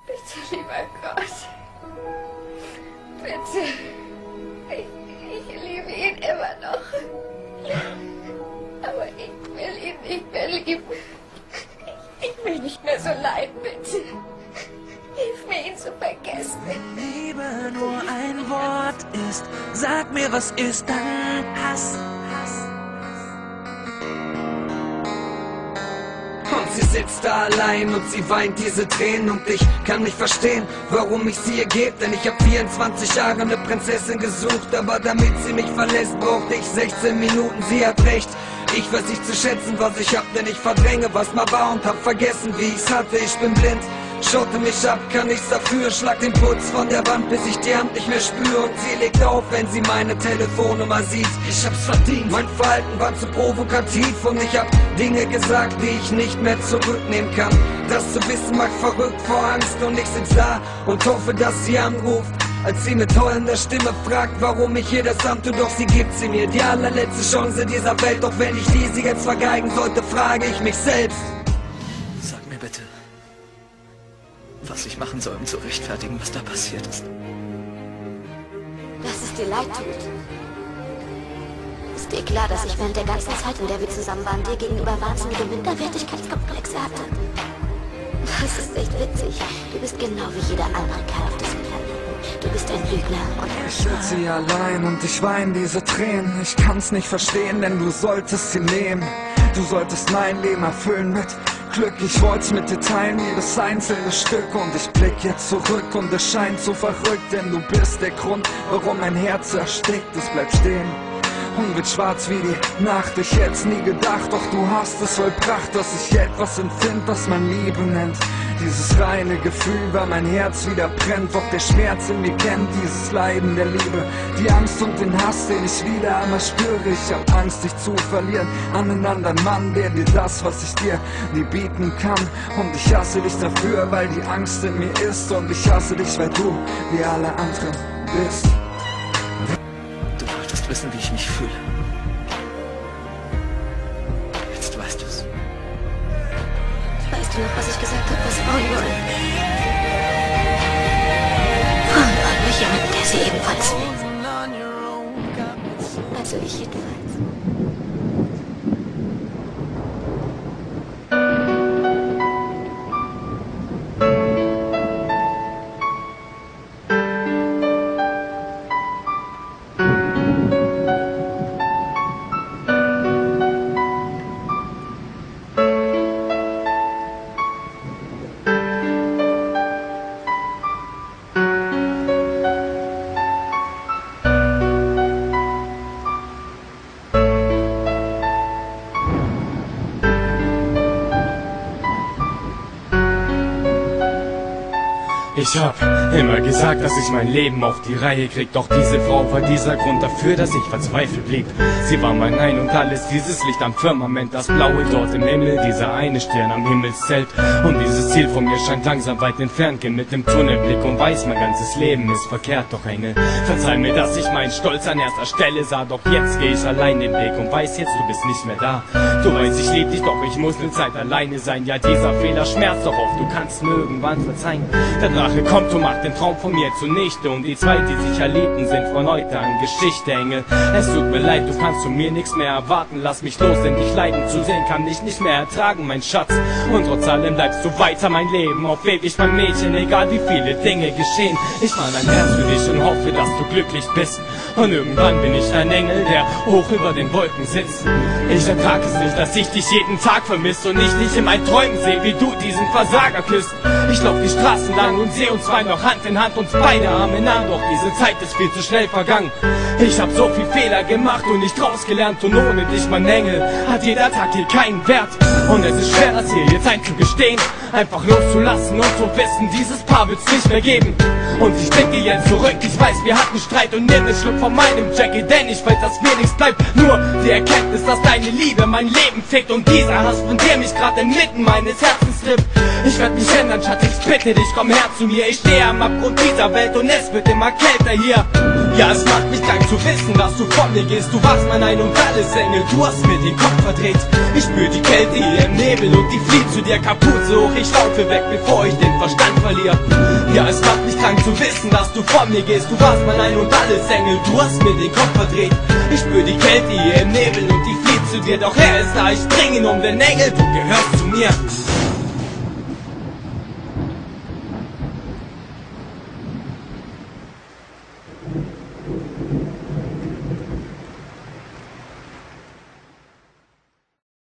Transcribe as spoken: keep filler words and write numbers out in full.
Bitte, lieber Gott. Bitte. Ich, ich liebe ihn immer noch. Aber ich will ihn nicht mehr lieben. Ich, ich will nicht mehr so leiden, bitte. Hilf mir, ihn zu vergessen. Wenn Liebe nur ein Wort ist, sag mir, was ist dann Hass? Und sie sitzt da allein und sie weint diese Tränen und ich kann nicht verstehen, warum ich sie ihr geb, denn ich hab vierundzwanzig Jahre eine Prinzessin gesucht, aber damit sie mich verlässt, brauchte ich sechzehn Minuten, sie hat recht. Ich weiß nicht zu schätzen, was ich hab, denn ich verdränge, was mal war und hab vergessen, wie ich's hatte, ich bin blind. Schotte mich ab, kann nichts dafür, schlag den Putz von der Wand, bis ich die Hand nicht mehr spüre und sie legt auf, wenn sie meine Telefonnummer sieht. Ich hab's verdient, mein Verhalten war zu provokativ und ich hab Dinge gesagt, die ich nicht mehr zurücknehmen kann. Das zu wissen macht verrückt vor Angst und ich sitz da und hoffe, dass sie anruft. Als sie mit heulender Stimme fragt, warum ich ihr das antue, doch sie gibt sie mir die allerletzte Chance dieser Welt. Doch wenn ich diese jetzt vergeigen sollte, frage ich mich selbst. Sag mir bitte, was ich machen soll, um zu rechtfertigen, was da passiert ist. Dass es dir leid tut. Ist dir klar, dass ich während der ganzen Zeit, in der wir zusammen waren, dir gegenüber wahnsinnige Minderwertigkeitskomplexe hatte? Das ist echt witzig. Du bist genau wie jeder andere Kerl auf diesem Planeten. Du bist ein Lügner und ein Ich sitze hier allein und ich weine diese Tränen. Ich kann's nicht verstehen, denn du solltest sie nehmen. Du solltest mein Leben erfüllen mit Glück. Ich wollt's mit dir teilen, jedes einzelne Stück. Und ich blick jetzt zurück und es scheint so verrückt, denn du bist der Grund, warum mein Herz erstickt. Es bleibt stehen und wird schwarz wie die Nacht. Ich hätt's nie gedacht, doch du hast es vollbracht, dass ich etwas empfind, das man Liebe nennt. Dieses reine Gefühl, weil mein Herz wieder brennt. Doch der Schmerz in mir kennt dieses Leiden der Liebe, die Angst und den Hass, den ich wieder einmal spüre. Ich hab Angst, dich zu verlieren an einen anderen Mann, der dir das, was ich dir nie bieten kann. Und ich hasse dich dafür, weil die Angst in mir ist. Und ich hasse dich, weil du wie alle anderen bist. Du wolltest wissen, wie ich mich fühle. Jetzt weißt du's. Weißt du noch, was ich gesagt habe, was Frauen wollen? Frauen wollen mich jemanden, der sie ebenfalls will. Also ich jedenfalls. Ich hab immer gesagt, dass ich mein Leben auf die Reihe krieg. Doch diese Frau war dieser Grund dafür, dass ich verzweifelt blieb. Sie war mein Ein und Alles, dieses Licht am Firmament, das Blaue dort im Himmel, dieser eine Stern am Himmelszelt. Und dieses Ziel von mir scheint langsam weit entfernt, geh mit dem Tunnelblick und weiß, mein ganzes Leben ist verkehrt. Doch Engel, verzeih mir, dass ich meinen Stolz an erster Stelle sah. Doch jetzt geh ich allein den Weg und weiß jetzt, du bist nicht mehr da. Du weißt, ich lieb dich, doch ich muss ne Zeit alleine sein. Ja, dieser Fehler schmerzt doch oft, du kannst mir irgendwann verzeihen. Der Drache kommt und macht den Traum von mir zunichte. Und die zwei, die sich erlebten, sind von heute an Geschichte, Engel. Es tut mir leid, du kannst von mir nichts mehr erwarten. Lass mich los, denn dich leiden zu sehen kann ich nicht mehr ertragen, mein Schatz. Und trotz allem bleibst du weiter mein Leben, auf ewig mein Mädchen, egal wie viele Dinge geschehen. Ich mal ein Herz für dich und hoffe, dass du glücklich bist. Und irgendwann bin ich ein Engel, der hoch über den Wolken sitzt. Ich ertrag es nicht, dass ich dich jeden Tag vermisse und ich dich in meinen Träumen sehe, wie du diesen Versager küsst. Ich lauf die Straßen lang und seh uns zwei noch Hand in Hand, uns beide Arm in Arm, doch diese Zeit ist viel zu schnell vergangen. Ich hab so viel Fehler gemacht und nicht draus gelernt, und ohne dich, mein Engel, hat jeder Tag hier keinen Wert. Und es ist schwer, das hier jetzt einzugestehen, einfach loszulassen und zu wissen, dieses Paar wird's nicht mehr geben. Und ich denke jetzt zurück, ich weiß, wir hatten Streit, und nimm den Schluck von meinem Jackie, denn ich weiß, dass mir nichts bleibt, nur die Erkenntnis, dass deine Liebe mein Leben fickt und dieser Hass, von dem mich gerade inmitten meines Herzens trifft. Ich werd mich ändern, Schatz, ich bitte dich, komm her zu mir. Ich stehe am Abgrund dieser Welt und es wird immer kälter hier. Ja, es macht mich krank zu wissen, dass du von mir gehst. Du warst mein Ein und Alles, Engel, du hast mir den Kopf verdreht. Ich spür die Kälte hier im Nebel und die flieht zu dir, Kapuze hoch, ich laufe weg, bevor ich den Verstand verliere. Ja, es macht mich krank zu wissen, dass du vor mir gehst. Du warst mein Ein und Alles Engel, du hast mir den Kopf verdreht. Ich spür die Kälte hier im Nebel und die flieht zu dir. Doch er ist da, ich bring ihn um, denn Engel, du gehörst zu mir.